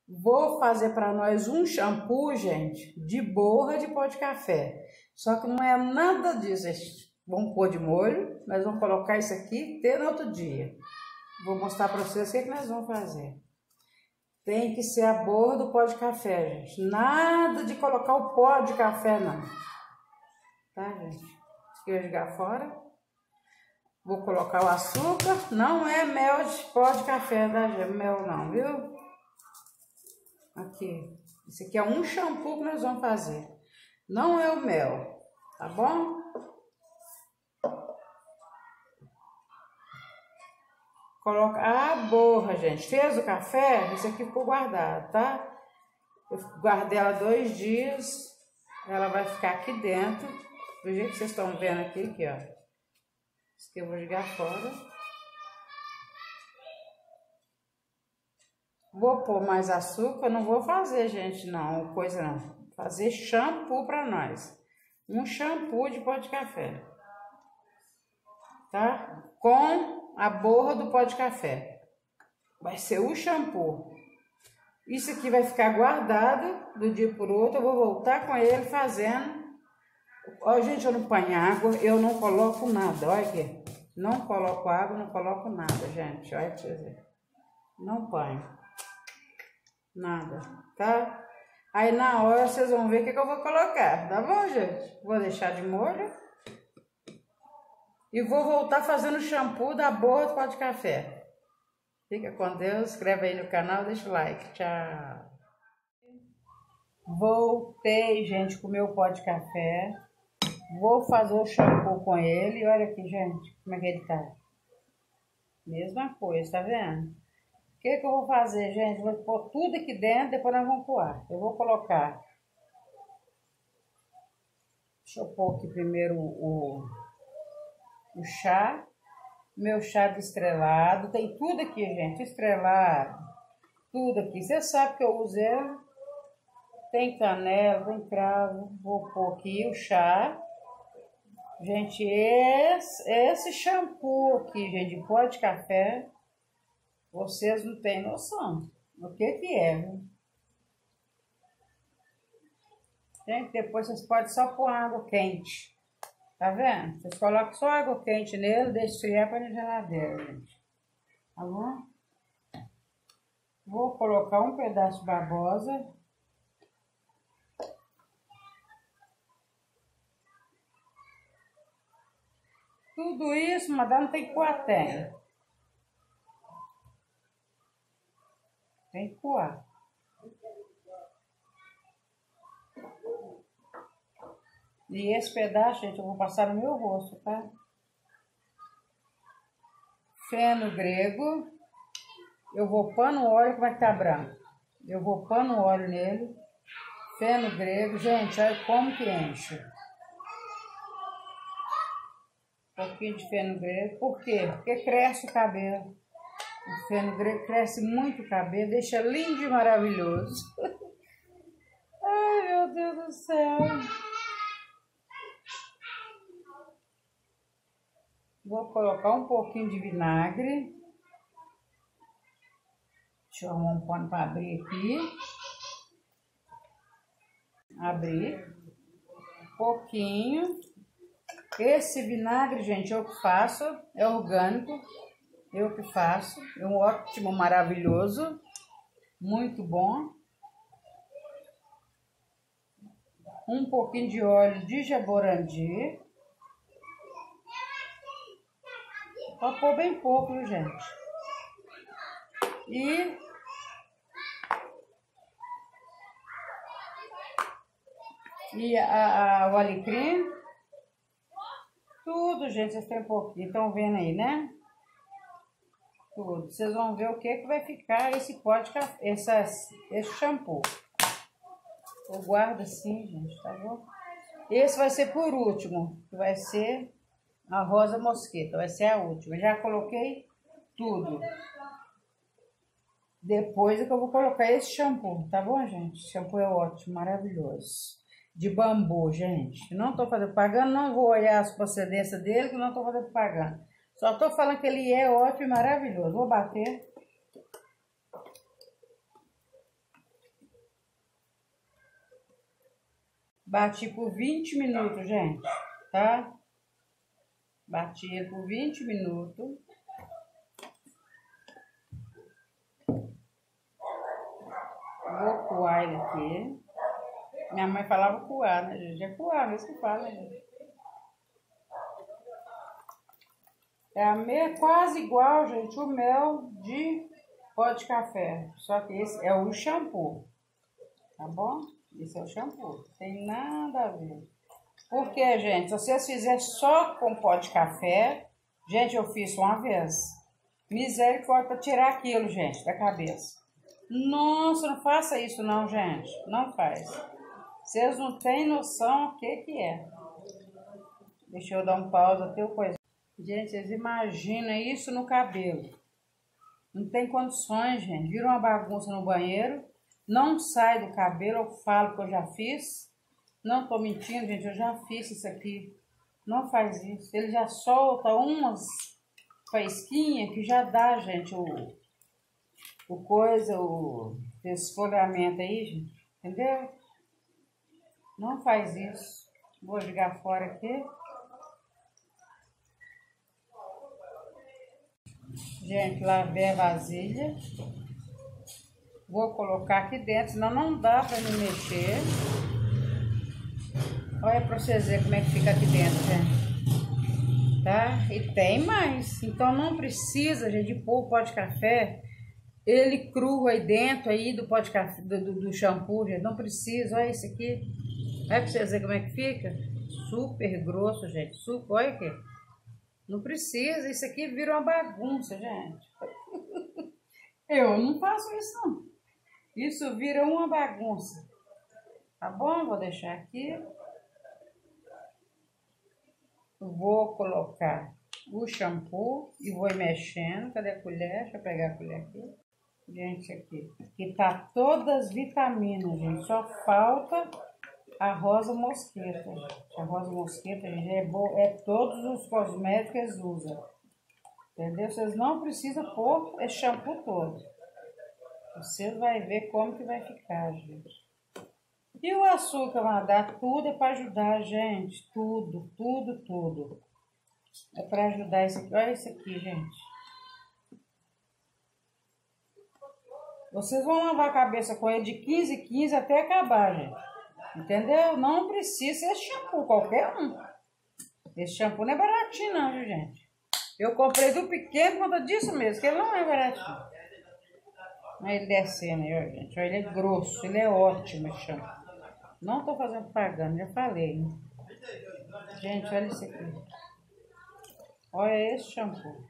Vou fazer para nós um shampoo, gente, de borra de pó de café. Só que não é nada disso, gente. Vamos pôr de molho, nós vamos colocar isso aqui até no outro dia. Vou mostrar para vocês o que nós vamos fazer. Tem que ser a borra do pó de café, gente. Nada de colocar o pó de café, não. Tá, gente? Aqui eu vou jogar fora. Vou colocar o açúcar. Não é mel de pó de café, tá, gente? Mel não, viu? Aqui. Esse aqui é um shampoo que nós vamos fazer. Não é o mel, tá bom? Coloca a borra, gente. Fez o café? Esse aqui ficou guardado, tá? Eu guardei ela 2 dias. Ela vai ficar aqui dentro. Do jeito que vocês estão vendo aqui, ó. Isso aqui eu vou jogar fora. Vou pôr mais açúcar. Não vou fazer, gente, não. Coisa não. Fazer shampoo pra nós. Um shampoo de pó de café. Tá? Com a borra do pó de café. Vai ser o shampoo. Isso aqui vai ficar guardado do dia por outro. Eu vou voltar com ele fazendo. Ó, gente, eu não ponho água, eu não coloco nada. Olha aqui. Não coloco água, não coloco nada, gente. Olha, deixa eu ver. Não ponho. Nada, tá? Aí na hora vocês vão ver o que eu vou colocar. Tá bom, gente? Vou deixar de molho. E vou voltar fazendo o shampoo da borra do pó de café. Fica com Deus, se inscreve aí no canal, deixa o like. Tchau. Voltei, gente, com o meu pó de café. Vou fazer o shampoo com ele. Olha aqui, gente, como é que ele tá. Mesma coisa, tá vendo? O que eu vou fazer, gente? Vou pôr tudo aqui dentro, depois nós vamos coar. Eu vou colocar... Deixa eu pôr aqui primeiro o chá, meu chá de estrelado, tem tudo aqui, gente, estrelado, tudo aqui, você sabe que eu uso ele, tem canela, tem cravo, vou pôr aqui o chá, gente, esse shampoo aqui, gente, de pó de café, vocês não têm noção do que é, viu? Gente, depois vocês podem só pôr água quente. Tá vendo? Vocês colocam só água quente nele, deixa esfriar para na geladeira, gente. Tá bom? Vou colocar um pedaço de babosa. Tudo isso, madame, tem que coar até. Tem que coar. E esse pedaço, gente, eu vou passar no meu rosto, tá? Feno grego. Eu vou pôr no óleo que vai estar branco. Eu vou pôr no óleo nele. Feno grego. Gente, olha como que enche. Um pouquinho de feno grego. Por quê? Porque cresce o cabelo. O feno grego cresce muito o cabelo. Deixa lindo e maravilhoso. Ai, meu Deus do céu. Vou colocar um pouquinho de vinagre. Deixa eu arrumar um pano para abrir aqui. Abrir. Um pouquinho. Esse vinagre, gente, eu que faço. É orgânico. Eu que faço. É um ótimo, maravilhoso. Muito bom. Um pouquinho de óleo de jaborandi. Pode pôr bem pouco, viu, gente? E o alecrim. Tudo, gente, vocês têm um pouquinho. Estão vendo aí, né? Tudo. Vocês vão ver o que vai ficar esse pó de café, esse shampoo. Eu guardo assim, gente, tá bom? Esse vai ser por último, que vai ser a rosa mosqueta, vai ser a última. Já coloquei tudo. Depois é que eu vou colocar esse shampoo, tá bom, gente? Esse shampoo é ótimo, maravilhoso. De bambu, gente. Não tô fazendo propaganda, não vou olhar as procedências dele, que não tô fazendo propaganda. Só tô falando que ele é ótimo e maravilhoso. Vou bater. Bati por 20 minutos, gente, tá? Bati ele por 20 minutos. Vou coar ele aqui. Minha mãe falava coar, né, gente? É coar, mesmo que fala, né, gente? É quase igual, gente, o mel de pó de café. Só que esse é o shampoo, tá bom? Esse é o shampoo, tem nada a ver. Porque, gente, se vocês fizerem só com pó de café, gente, eu fiz uma vez. Misericórdia para tirar aquilo, gente, da cabeça. Nossa, não faça isso não, gente. Não faz. Vocês não têm noção o que é. Deixa eu dar um pausa até o coisa. Gente, vocês imaginam isso no cabelo. Não tem condições, gente. Vira uma bagunça no banheiro. Não sai do cabelo. Eu falo que eu já fiz. Não tô mentindo, gente. Eu já fiz isso aqui. Não faz isso. Ele já solta umas faísquinhas que já dá, gente, o esfoliamento aí, gente. Entendeu? Não faz isso. Vou jogar fora aqui. Gente, lavei a vasilha. Vou colocar aqui dentro, senão não dá pra me mexer. Olha pra vocês verem como é que fica aqui dentro, gente. Tá? E tem mais. Então não precisa, gente, de pôr o pó de café. Ele cru aí dentro aí do pó de café, do shampoo, gente. Não precisa. Olha isso aqui. Olha pra vocês verem como é que fica. Super grosso, gente. Super. Olha aqui. Não precisa. Isso aqui vira uma bagunça, gente. Eu não faço isso, não. Isso vira uma bagunça. Tá bom? Vou deixar aqui. Vou colocar o shampoo e vou ir mexendo. Cadê a colher? Deixa eu pegar a colher aqui. Gente, aqui. Aqui tá todas as vitaminas, gente. Só falta a rosa mosqueta. A rosa mosqueta, gente, é boa. É todos os cosméticos que eles usam. Entendeu? Vocês não precisam pôr esse shampoo todo. Você vai ver como que vai ficar, gente. E o açúcar vai dar tudo é para ajudar, gente. Tudo, tudo, tudo. É para ajudar isso aqui. Olha isso aqui, gente. Vocês vão lavar a cabeça com ele de 15 em 15 até acabar, gente. Entendeu? Não precisa esse shampoo, qualquer um. Esse shampoo não é baratinho não, viu, gente? Eu comprei do pequeno por conta disso mesmo, que ele não é baratinho. Olha ele descendo aí, ó, gente. Olha, ele é grosso, ele é ótimo esse shampoo. Não tô fazendo propaganda, já falei, né? Gente, olha isso aqui. Olha esse shampoo.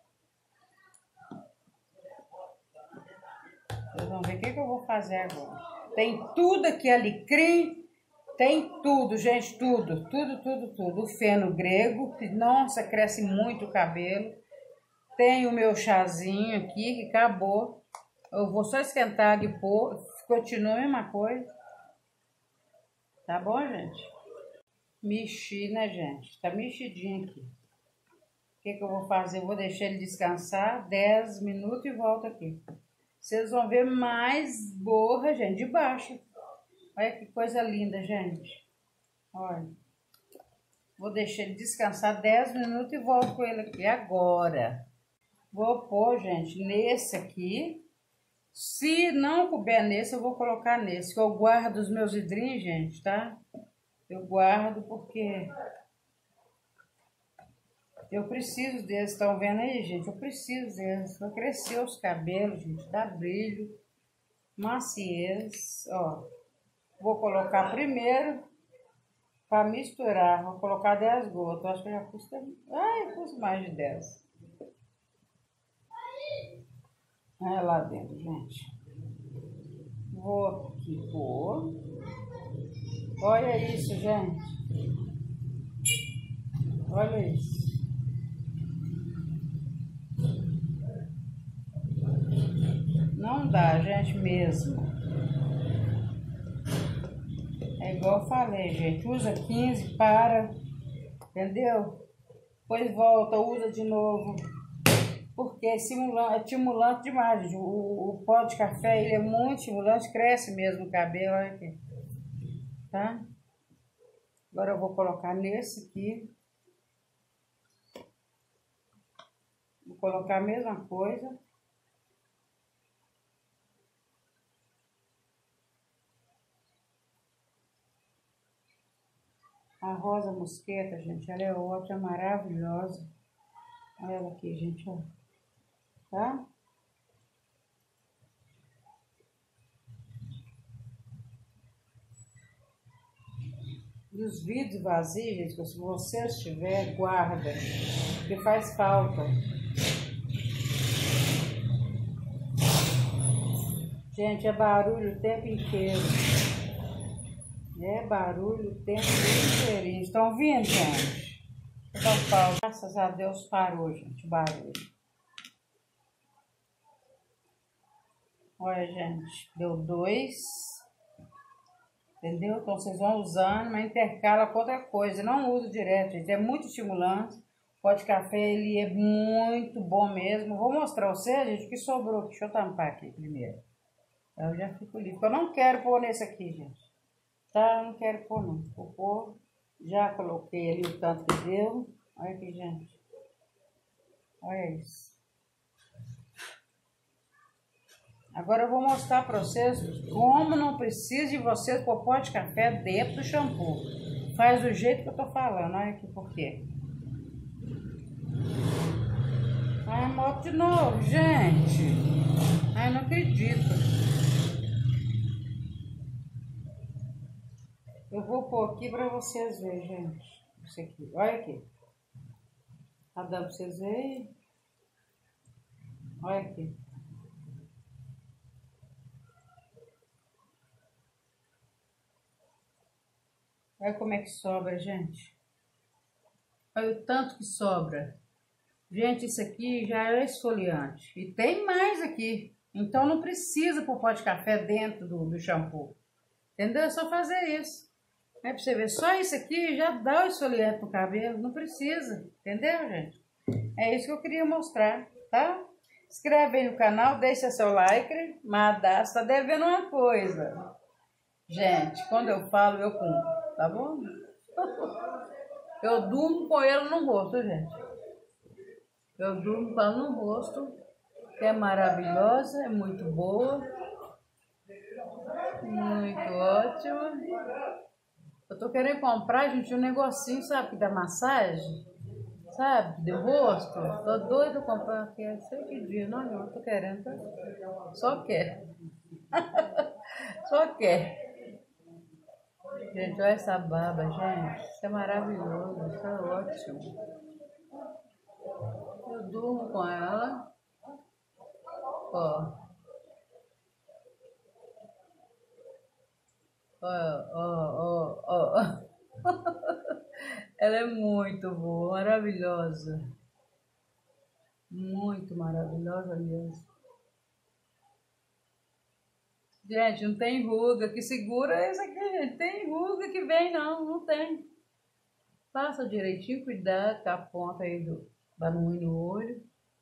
Vocês vão ver o que eu vou fazer agora. Tem tudo aqui, alecrim. Tem tudo, gente, tudo. Tudo, tudo, tudo. O feno grego, que, nossa, cresce muito o cabelo. Tem o meu chazinho aqui, que acabou. Eu vou só esquentar e pôr. Continua a mesma coisa. Tá bom, gente? Mexi, né, gente? Tá mexidinho aqui. O que eu vou fazer? Eu vou deixar ele descansar 10 minutos e volto aqui. Vocês vão ver mais borra, gente, de baixo. Olha que coisa linda, gente. Olha. Vou deixar ele descansar 10 minutos e volto com ele aqui agora. Vou pôr, gente, nesse aqui. Se não couber nesse, eu vou colocar nesse. Que eu guardo os meus vidrinhos, gente, tá? Eu guardo porque eu preciso deles. Estão vendo aí, gente? Eu preciso deles. Vai crescer os cabelos, gente. Dá brilho. Maciez. Ó. Vou colocar primeiro para misturar. Vou colocar 10 gotas. Acho que já custa... Ai, custa mais de 10. Olha lá dentro, gente. Vou aqui pôr. Olha isso, gente. Olha isso. Não dá, gente, mesmo. É igual eu falei, gente. Usa 15, para. Entendeu? Depois volta, usa de novo. Porque é estimulante demais. O pó de café, ele é muito estimulante. Cresce mesmo o cabelo, olha aqui. Tá? Agora eu vou colocar nesse aqui. Vou colocar a mesma coisa. A rosa mosqueta, gente, ela é ótima, maravilhosa. Olha ela aqui, gente, ó. Tá? E os vidros vazios, gente, se vocês tiver, guarda, porque faz falta. Gente, é barulho o tempo inteiro. É barulho o tempo inteiro. Estão vindo, gente? Então, graças a Deus parou, gente, o barulho. Olha, gente, deu 2. Entendeu? Então, vocês vão usando, mas intercala com outra coisa. Não uso direto, gente. É muito estimulante. O pó de café, ele é muito bom mesmo. Vou mostrar pra vocês, gente, o que sobrou aqui. Deixa eu tampar aqui primeiro. Eu já fico livre. Eu não quero pôr nesse aqui, gente. Tá? Eu não quero pôr, não. Vou pôr. Já coloquei ali o tanto que deu. Olha aqui, gente. Olha isso. Agora eu vou mostrar para vocês como não precisa de vocês pôr pó de café dentro do shampoo. Faz do jeito que eu tô falando. Olha aqui por quê. Ai, moto de novo, gente. Ai, não acredito. Eu vou pôr aqui para vocês verem, gente. Isso aqui. Olha aqui. Tá dando para vocês verem? Olha aqui. Olha como é que sobra, gente. Olha o tanto que sobra. Gente, isso aqui já é esfoliante. E tem mais aqui. Então não precisa pôr pó de café dentro do shampoo. Entendeu? É só fazer isso. É pra você ver. Só isso aqui já dá o esfoliante no cabelo. Não precisa. Entendeu, gente? É isso que eu queria mostrar, tá? Inscreve aí no canal, deixa seu like. Mas tá devendo uma coisa. Gente, quando eu falo, eu cumpro. Tá bom? Eu durmo com ele no rosto, gente. Eu durmo com ela no rosto, que é maravilhosa, é muito boa. Muito ótima. Eu tô querendo comprar, gente, um negocinho, sabe, da massagem. Sabe, do rosto. Tô doida pra comprar aqui. É sei que dia, não, tô querendo. Tá? Só quer. Só quer. Gente, olha essa baba, gente. Isso é maravilhoso, isso é ótimo. Eu durmo com ela. Ó. Ó. Ela é muito boa, maravilhosa. Muito maravilhosa mesmo. Gente, não tem ruga que segura isso aqui, gente. Tem ruga que vem, não tem. Passa direitinho, cuidado com a ponta aí da não ir no olho.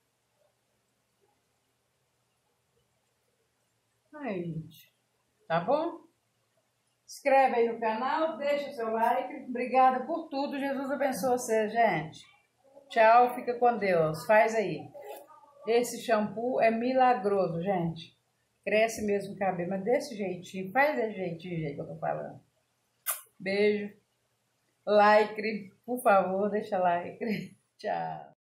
Aí, gente. Tá bom? Inscreve aí no canal, deixa seu like. Obrigada por tudo. Jesus abençoe você, gente. Tchau, fica com Deus. Faz aí. Esse shampoo é milagroso, gente. Cresce mesmo o cabelo, mas desse jeitinho. Faz desse jeitinho que eu tô falando. Beijo. Like, por favor, deixa like. Tchau.